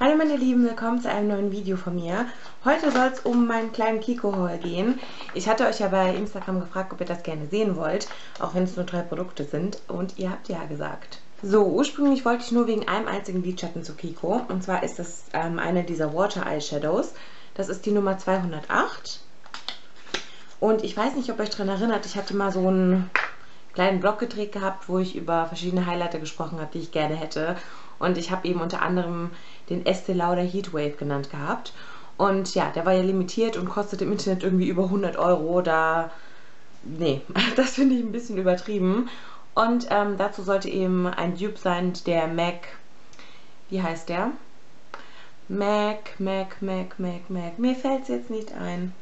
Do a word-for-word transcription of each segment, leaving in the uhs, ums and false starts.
Hallo meine Lieben, willkommen zu einem neuen Video von mir. Heute soll es um meinen kleinen Kiko-Haul gehen. Ich hatte euch ja bei Instagram gefragt, ob ihr das gerne sehen wollt, auch wenn es nur drei Produkte sind, und ihr habt ja gesagt. So, ursprünglich wollte ich nur wegen einem einzigen Lidschatten zu Kiko, und zwar ist das ähm, eine dieser Water Eyeshadows. Das ist die Nummer zweihundertacht. Und ich weiß nicht, ob ihr euch daran erinnert, ich hatte mal so einen kleinen Blog gedreht gehabt, wo ich über verschiedene Highlighter gesprochen habe, die ich gerne hätte. Und ich habe eben unter anderem den Estee Lauder Heatwave genannt gehabt. Und ja, der war ja limitiert und kostet im Internet irgendwie über hundert Euro. Da, nee, das finde ich ein bisschen übertrieben. Und ähm, dazu sollte eben ein Dupe sein, der MAC, wie heißt der? MAC, MAC, MAC, MAC, MAC, mir fällt es jetzt nicht ein.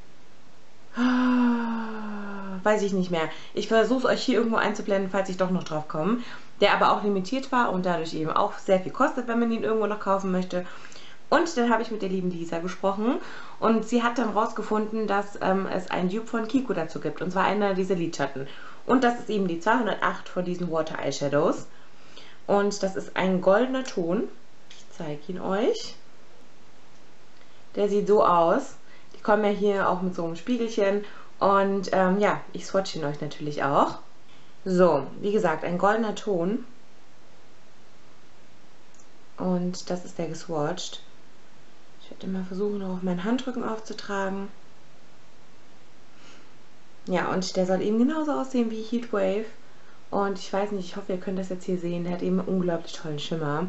Weiß ich nicht mehr. Ich versuche es euch hier irgendwo einzublenden, falls ich doch noch drauf komme. Der aber auch limitiert war und dadurch eben auch sehr viel kostet, wenn man ihn irgendwo noch kaufen möchte. Und dann habe ich mit der lieben Lisa gesprochen und sie hat dann rausgefunden, dass ähm, es einen Dupe von Kiko dazu gibt. Und zwar einer dieser Lidschatten. Und das ist eben die zweihundertacht von diesen Water Eyeshadows. Und das ist ein goldener Ton. Ich zeige ihn euch. Der sieht so aus. Die kommen ja hier auch mit so einem Spiegelchen. Und ähm, ja, ich swatche ihn euch natürlich auch. So, wie gesagt, ein goldener Ton. Und das ist der geswatcht. Ich werde mal versuchen, auch auf meinen Handrücken aufzutragen. Ja, und der soll eben genauso aussehen wie Heatwave. Und ich weiß nicht, ich hoffe, ihr könnt das jetzt hier sehen. Der hat eben einen unglaublich tollen Schimmer.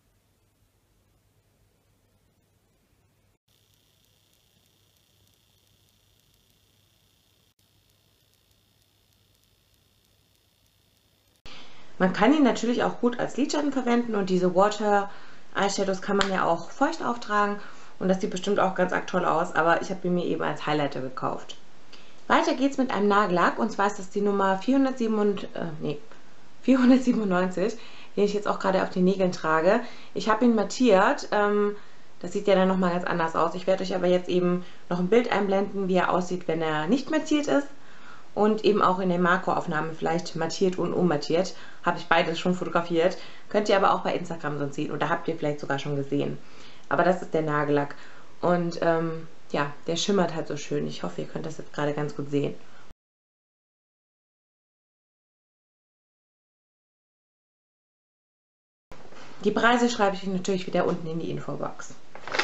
Man kann ihn natürlich auch gut als Lidschatten verwenden und diese Water Eyeshadows kann man ja auch feucht auftragen und das sieht bestimmt auch ganz arg toll aus, aber ich habe ihn mir eben als Highlighter gekauft. Weiter geht's mit einem Nagellack und zwar ist das die Nummer vierhundertsiebenundneunzig, äh, nee, vierhundertsiebenundneunzig, den ich jetzt auch gerade auf den Nägeln trage. Ich habe ihn mattiert, ähm, das sieht ja dann nochmal ganz anders aus. Ich werde euch aber jetzt eben noch ein Bild einblenden, wie er aussieht, wenn er nicht mattiert ist. Und eben auch in der Makroaufnahme vielleicht mattiert und unmattiert. Habe ich beides schon fotografiert. Könnt ihr aber auch bei Instagram sonst sehen. Oder habt ihr vielleicht sogar schon gesehen. Aber das ist der Nagellack. Und ähm, ja, der schimmert halt so schön. Ich hoffe, ihr könnt das jetzt gerade ganz gut sehen. Die Preise schreibe ich euch natürlich wieder unten in die Infobox.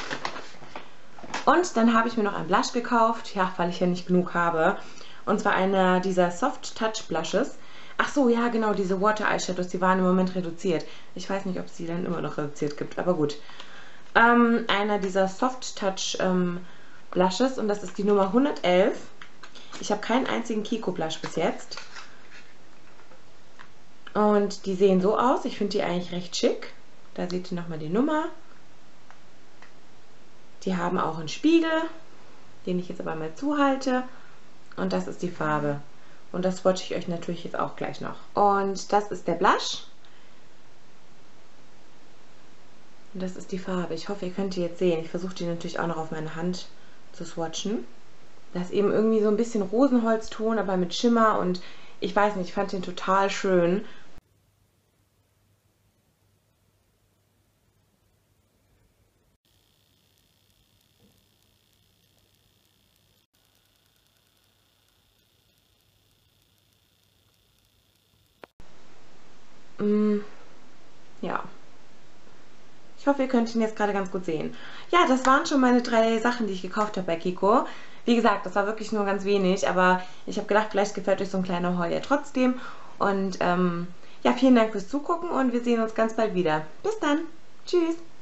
Und dann habe ich mir noch ein Blush gekauft. Ja, weil ich ja nicht genug habe. Und zwar einer dieser Soft Touch Blushes. Ach so, ja genau, diese Water Eyeshadows, die waren im Moment reduziert. Ich weiß nicht, ob es die dann immer noch reduziert gibt, aber gut. Ähm, einer dieser Soft Touch ähm, Blushes und das ist die Nummer hundertelf. Ich habe keinen einzigen Kiko Blush bis jetzt. Und die sehen so aus. Ich finde die eigentlich recht schick. Da seht ihr nochmal die Nummer. Die haben auch einen Spiegel, den ich jetzt aber mal zuhalte. Und das ist die Farbe. Und das swatche ich euch natürlich jetzt auch gleich noch. Und das ist der Blush. Und das ist die Farbe. Ich hoffe, ihr könnt die jetzt sehen. Ich versuche die natürlich auch noch auf meine Hand zu swatchen. Das ist eben irgendwie so ein bisschen Rosenholzton, aber mit Schimmer. Und ich weiß nicht, ich fand den total schön. Mm, ja. Ich hoffe, ihr könnt ihn jetzt gerade ganz gut sehen. Ja, das waren schon meine drei Sachen, die ich gekauft habe bei Kiko. Wie gesagt, das war wirklich nur ganz wenig, aber ich habe gedacht, vielleicht gefällt euch so ein kleiner Haul ja trotzdem. Und ähm, ja, vielen Dank fürs Zugucken und wir sehen uns ganz bald wieder. Bis dann. Tschüss.